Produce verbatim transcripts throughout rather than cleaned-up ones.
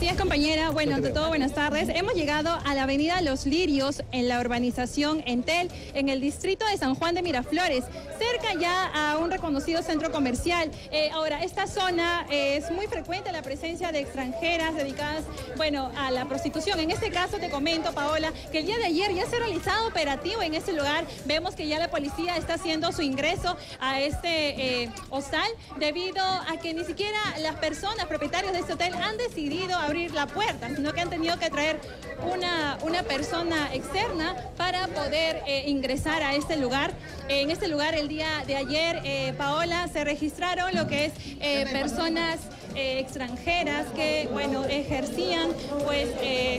Así es, compañera. Bueno, ante todo, buenas tardes. Hemos llegado a la avenida Los Lirios, en la urbanización Entel, en el distrito de San Juan de Miraflores, cerca ya a un reconocido centro comercial. Eh, ahora, esta zona eh, es muy frecuente la presencia de extranjeras dedicadas, bueno, a la prostitución. En este caso, te comento, Paola, que el día de ayer ya se ha realizado operativo en este lugar. Vemos que ya la policía está haciendo su ingreso a este eh, hostal, debido a que ni siquiera las personas propietarias de este hotel han decidido abrir la puerta, sino que han tenido que traer una, una persona externa para poder eh, ingresar a este lugar. Eh, en este lugar el día de ayer, eh, Paola, se registraron lo que es eh, personas eh, extranjeras que, bueno, ejercían pues eh,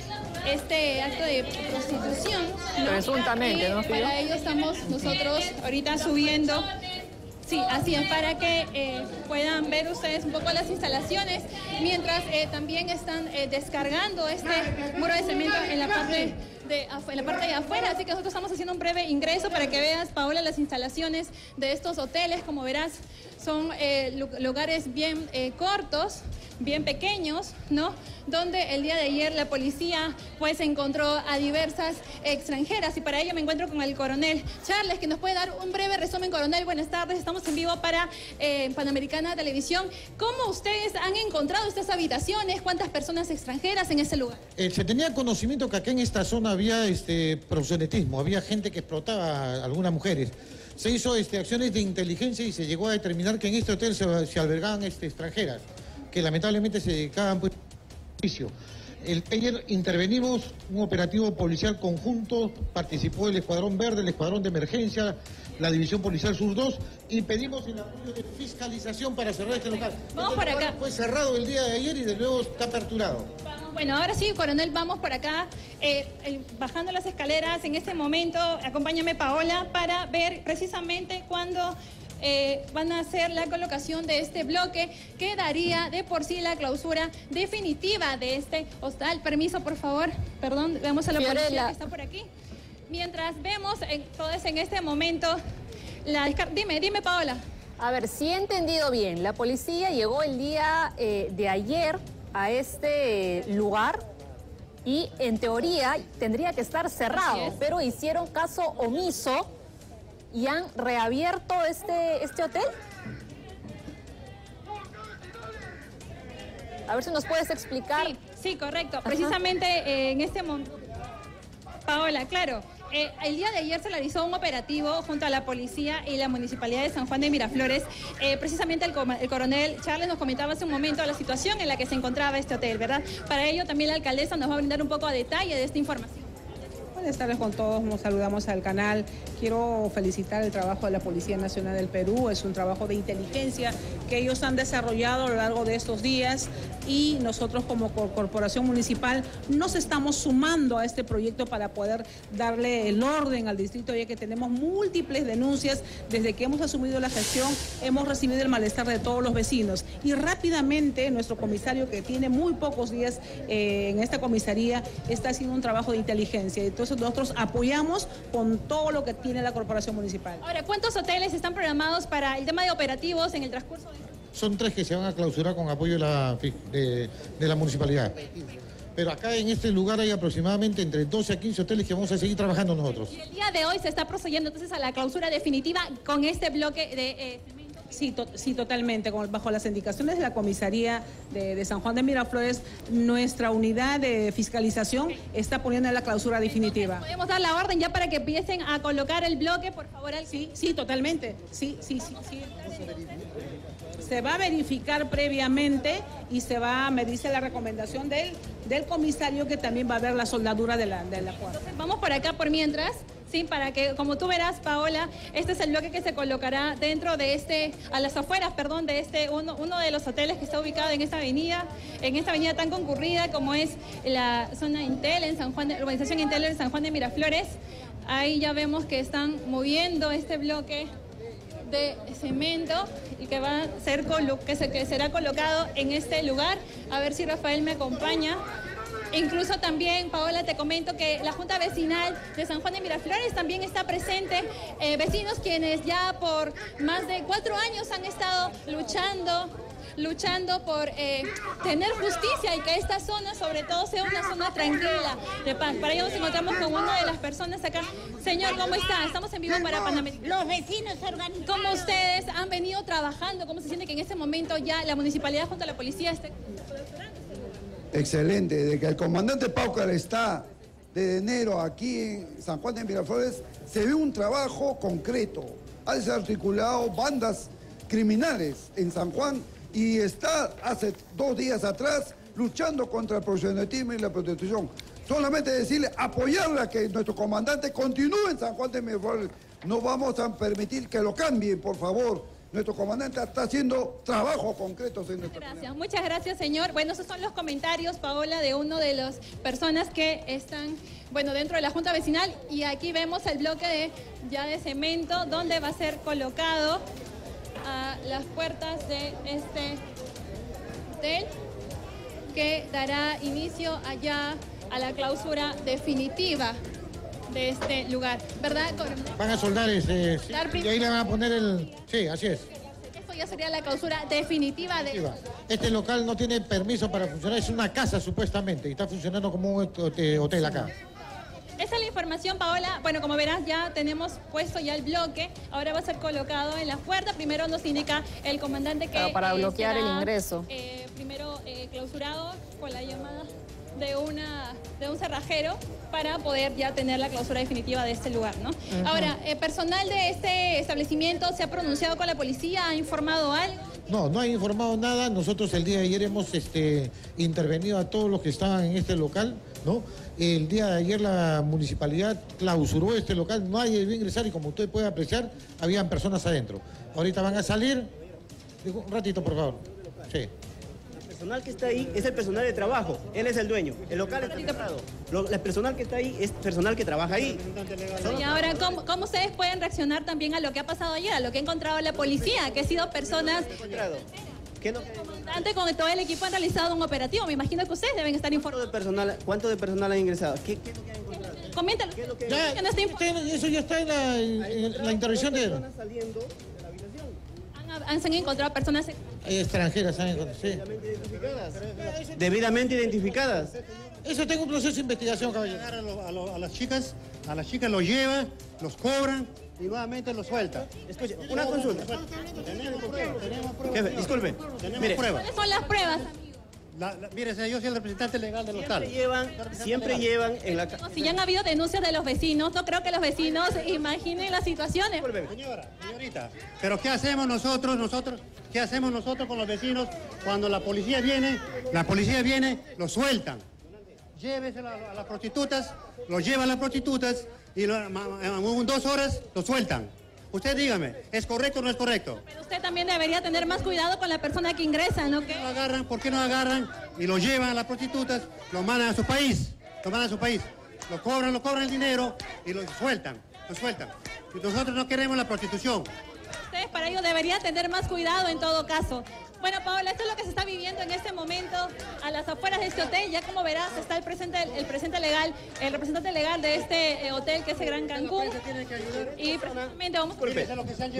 este acto de prostitución, ¿no? Presuntamente, ¿no? Y para ello estamos nosotros ahorita subiendo. Sí, así es, para que eh, puedan ver ustedes un poco las instalaciones, mientras eh, también están eh, descargando este muro de cemento en la parte de, en la parte de afuera. Así que nosotros estamos haciendo un breve ingreso para que veas, Paola, las instalaciones de estos hoteles. Como verás, son eh, lugares bien eh, cortos, bien pequeños, ¿no? Donde el día de ayer la policía pues encontró a diversas extranjeras, y para ello me encuentro con el coronel Charles, que nos puede dar un breve resumen. Coronel, buenas tardes, estamos en vivo para eh, Panamericana Televisión. ¿Cómo ustedes han encontrado estas habitaciones? ¿Cuántas personas extranjeras en ese lugar? Eh, se tenía conocimiento que acá en esta zona había este proxenetismo, había gente que explotaba a algunas mujeres. Se hizo este, acciones de inteligencia y se llegó a determinar que en este hotel se, se albergaban este, extranjeras, que lamentablemente se dedicaban pues, a juicio. El, ayer intervenimos un operativo policial conjunto, participó el Escuadrón Verde, el Escuadrón de Emergencia, la División Policial Sur dos, y pedimos el apoyo de fiscalización para cerrar este local. Vamos este por local acá. Fue cerrado el día de ayer y de nuevo está aperturado. Bueno, ahora sí, coronel, vamos por acá, eh, el, bajando las escaleras. En este momento, acompáñame, Paola, para ver precisamente cuándo Eh, van a hacer la colocación de este bloque que daría de por sí la clausura definitiva de este hostal. Permiso, por favor. Perdón, vemos a la Fiorella. policía que está por aquí. Mientras vemos en, todos en este momento la... Dime, dime, Paola. A ver, si he entendido bien, la policía llegó el día eh, de ayer a este lugar y en teoría tendría que estar cerrado, pero hicieron caso omiso y han reabierto este, este hotel. A ver si nos puedes explicar. Sí, sí, correcto. Ajá. Precisamente eh, en este momento... Paola, claro. Eh, el día de ayer se realizó un operativo junto a la policía y la Municipalidad de San Juan de Miraflores. Eh, precisamente el, el coronel Charles nos comentaba hace un momento la situación en la que se encontraba este hotel, ¿verdad? Para ello también la alcaldesa nos va a brindar un poco de detalle de esta información. Buenas tardes con todos, nos saludamos al canal. Quiero felicitar el trabajo de la Policía Nacional del Perú, es un trabajo de inteligencia que ellos han desarrollado a lo largo de estos días, y nosotros como corporación municipal nos estamos sumando a este proyecto para poder darle el orden al distrito, ya que tenemos múltiples denuncias. Desde que hemos asumido la gestión hemos recibido el malestar de todos los vecinos, y rápidamente nuestro comisario, que tiene muy pocos días eh, en esta comisaría, está haciendo un trabajo de inteligencia. Entonces nosotros apoyamos con todo lo que tiene la corporación municipal. Ahora, ¿cuántos hoteles están programados para el tema de operativos en el transcurso de... Son tres que se van a clausurar con apoyo de la, de, de la municipalidad. Pero acá en este lugar hay aproximadamente entre doce a quince hoteles que vamos a seguir trabajando nosotros. Y el día de hoy se está procediendo entonces a la clausura definitiva con este bloque de... Eh, Sí, to sí, totalmente. Con, bajo las indicaciones de la comisaría de, de San Juan de Miraflores, nuestra unidad de fiscalización está poniendo la clausura definitiva. ¿Podemos dar la orden ya para que empiecen a colocar el bloque, por favor? Al... Sí, sí, totalmente. Sí, sí, sí, sí. Se va a verificar previamente y se va, me dice la recomendación del, del comisario, que también va a ver la soldadura de la, de la puerta. Entonces, vamos por acá por mientras. Sí, para que, como tú verás, Paola, este es el bloque que se colocará dentro de este, a las afueras, perdón, de este, uno, uno de los hoteles que está ubicado en esta avenida, en esta avenida tan concurrida como es la zona Intel, en San Juan de, urbanización Intel en San Juan de Miraflores. Ahí ya vemos que están moviendo este bloque de cemento y que va a ser, que, se, que será colocado en este lugar. A ver si Rafael me acompaña. Incluso también, Paola, te comento que la Junta Vecinal de San Juan de Miraflores también está presente. Eh, vecinos quienes ya por más de cuatro años han estado luchando luchando por eh, tener justicia y que esta zona sobre todo sea una zona tranquila, de paz. Para ello nos encontramos con una de las personas acá. Señor, ¿cómo está? Estamos en vivo para Panamericana. Los vecinos se organizan. ¿Cómo ustedes han venido trabajando? ¿Cómo se siente que en este momento ya la municipalidad junto a la policía esté? Excelente, de que el comandante Paucar está de enero aquí en San Juan de Miraflores, se ve un trabajo concreto. Ha desarticulado bandas criminales en San Juan y está hace dos días atrás luchando contra el proxenetismo y la prostitución. Solamente decirle, apoyarle a que nuestro comandante continúe en San Juan de Miraflores. No vamos a permitir que lo cambien, por favor. Nuestro comandante está haciendo trabajos concretos en nuestra Gracias, comunidad. Muchas gracias, señor. Bueno, esos son los comentarios, Paola, de uno de las personas que están, bueno, dentro de la Junta Vecinal. Y aquí vemos el bloque de, ya de cemento, donde va a ser colocado a las puertas de este hotel, que dará inicio allá a la clausura definitiva de este lugar, ¿verdad? Van a soldar ese, sí, y ahí le van a poner el... Sí, así es. Esto ya sería la clausura definitiva de... Este local no tiene permiso para funcionar, es una casa supuestamente, y está funcionando como un hotel acá. Esa es la información, Paola. Bueno, como verás, ya tenemos puesto ya el bloque. Ahora va a ser colocado en la puerta. Primero nos indica el comandante que... Para, para eh, bloquear será, el ingreso. Eh, primero eh, clausurado con la llamada de, una, de un cerrajero para poder ya tener la clausura definitiva de este lugar, ¿no? Uh-huh. Ahora, eh, ¿personal de este establecimiento se ha pronunciado con la policía? ¿Ha informado algo? No, no ha informado nada. Nosotros el día de ayer hemos este, intervenido a todos los que estaban en este local, ¿no? El día de ayer la municipalidad clausuró este local, nadie debió ingresar y como usted puede apreciar, habían personas adentro. Ahorita van a salir. Un ratito, por favor. Sí. El personal que está ahí es el personal de trabajo, él es el dueño, el local está cerrado. Lo, el personal que está ahí es personal que trabaja ahí. Y ahora, ¿cómo, ¿cómo ustedes pueden reaccionar también a lo que ha pasado ayer, a lo que ha encontrado la policía, que ha sido personas... ¿Qué es lo que... Antes con todo el equipo han realizado un operativo, me imagino que ustedes deben estar informados. ¿Cuánto de personal, cuánto de personal han ingresado? ¿Qué, qué es lo que han encontrado? Coméntalo. ¿Qué es lo que... Ya, que no está eso ya está en la, en, en la intervención de... saliendo de la habitación. Han, han, se han encontrado personas... extranjeras, ¿saben? Sí. Debidamente identificadas. Debidamente identificadas. Eso tengo un proceso de investigación, caballero. A, lo, a, lo, a las chicas, a las chicas los lleva, los cobran y nuevamente los suelta. Escuche, una consulta. Tenemos pruebas, tenemos pruebas. Jefe, disculpe. Tenemos Mire, pruebas. ¿Cuáles son las pruebas, amigo? La, la, mire, yo soy el representante legal del local. Siempre llevan, siempre llevan en la... Si ya han habido denuncias de los vecinos, no creo que los vecinos imaginen las situaciones. Señora, señorita, pero ¿qué hacemos nosotros, nosotros, qué hacemos nosotros con los vecinos cuando la policía viene, la policía viene, los sueltan? Lléveselo a, a las prostitutas, los llevan a las prostitutas y lo, en dos horas los sueltan. Usted dígame, ¿es correcto o no es correcto? Pero usted también debería tener más cuidado con la persona que ingresa, ¿no? ¿Por qué no agarran, por qué no agarran y los llevan a las prostitutas, los mandan a su país, los mandan a su país, los cobran, los cobran el dinero y los sueltan, los sueltan? Y nosotros no queremos la prostitución. Ustedes para ello deberían tener más cuidado en todo caso. Bueno, Paola, esto es lo que se está viviendo en este momento a las afueras de este hotel. Ya como verás, está el presente, el presente legal, el representante legal de este eh, hotel, que es el Gran Cancún. Y precisamente vamos a... Mire,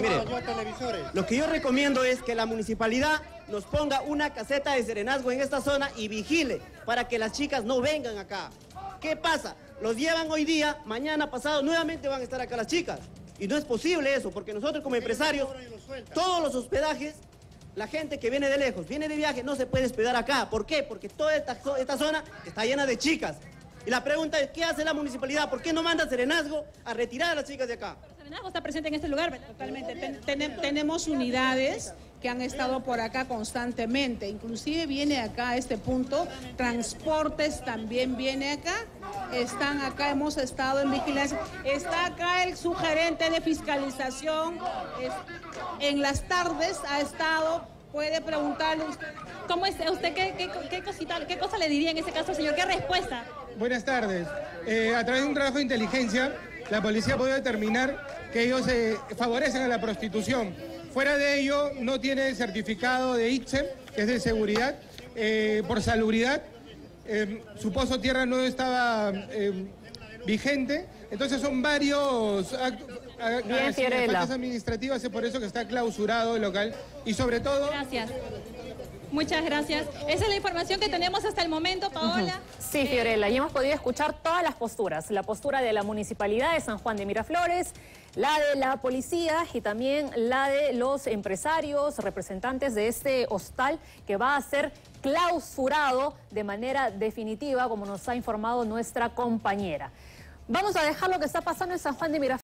lo que yo recomiendo es que la municipalidad nos ponga una caseta de serenazgo en esta zona y vigile para que las chicas no vengan acá. ¿Qué pasa? Los llevan hoy día, mañana pasado, nuevamente van a estar acá las chicas. Y no es posible eso, porque nosotros como empresarios, todos los hospedajes, la gente que viene de lejos, viene de viaje, no se puede hospedar acá. ¿Por qué? Porque toda esta, esta zona está llena de chicas. Y la pregunta es, ¿qué hace la municipalidad? ¿Por qué no manda serenazgo a retirar a las chicas de acá? El serenazgo está presente en este lugar, ¿verdad? Totalmente. Ten, ten, tenemos unidades que han estado por acá constantemente. Inclusive viene acá a este punto, transportes también viene acá. Están acá, hemos estado en vigilancia. Está acá el sugerente de fiscalización. Es, en las tardes ha estado, puede preguntarle usted. ¿Cómo es usted? ¿Qué, qué, qué, cosita, ¿Qué cosa le diría en ese caso, señor? ¿Qué respuesta? Buenas tardes. Eh, a través de un trabajo de inteligencia, la policía ha podido determinar que ellos eh, favorecen a la prostitución. Fuera de ello, no tiene certificado de I C S E, que es de seguridad, eh, por salubridad. Eh, su pozo tierra no estaba eh, vigente. Entonces son varios actos, Bien, faltas administrativas, es por eso que está clausurado el local. Y sobre todo... Gracias. Muchas gracias. Esa es la información que tenemos hasta el momento, Paola. Sí, Fiorella, y hemos podido escuchar todas las posturas. La postura de la Municipalidad de San Juan de Miraflores, la de la policía y también la de los empresarios, representantes de este hostal que va a ser clausurado de manera definitiva, como nos ha informado nuestra compañera. Vamos a dejar lo que está pasando en San Juan de Miraflores.